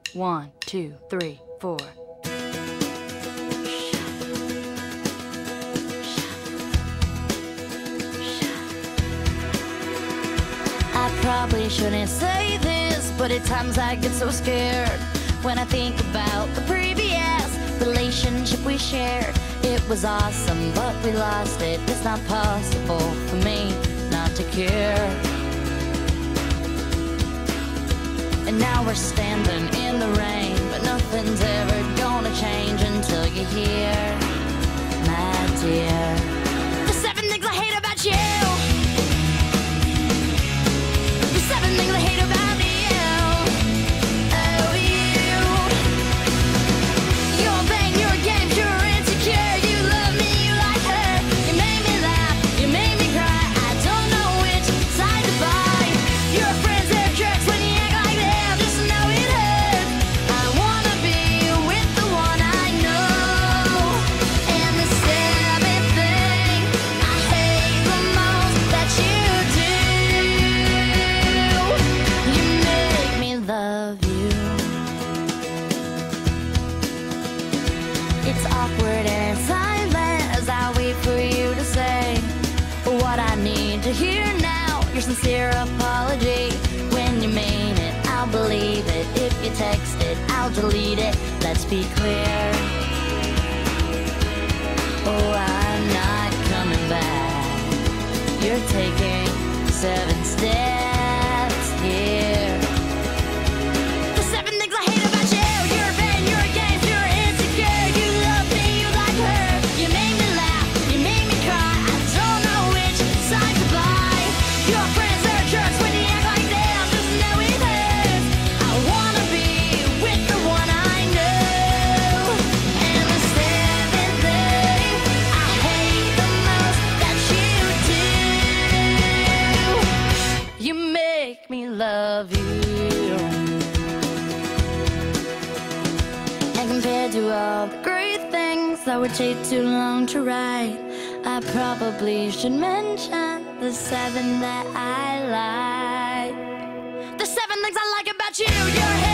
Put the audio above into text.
1, 2, 3, 4. I probably shouldn't say this, but at times I get so scared when I think about the previous relationship we shared. It was awesome, but we lost it. It's not possible for me not to care. And now we're standing in the rain, but nothing's ever gonna change until you're here, my dear. The 7 things I hate about you. The 7 things I hate about you. Oh, you. You're vain, you're game, you're insecure. You love me, you like her. You made me laugh, you made me cry. I don't know which side to buy. Your friends, they're jerks when you act like them. Just know it hurts. I wanna be with the one I know. And the 7th thing I hate the most that you do, you make me love you. It's awkward and silent as I wait for you to say what I need to hear now. Your sincere apology. When you mean it, I'll believe it. If you text it, I'll delete it. Let's be clear. Oh, I'm not coming back. You're taking 7 steps here. The 7 things I hate about you. You're vain, you're against, you're insecure. You love me, you like her. You made me laugh, you made me cry. I don't know which side to buy. Your friends, they're jerks when you act like them. Just know it hurts. I wanna be with the one I know. And the 7th thing I hate the most that you do, you make me love you. And compared to all the great things that would take too long to write, I probably should mention the 7 that I like. The 7 things I like about you. You're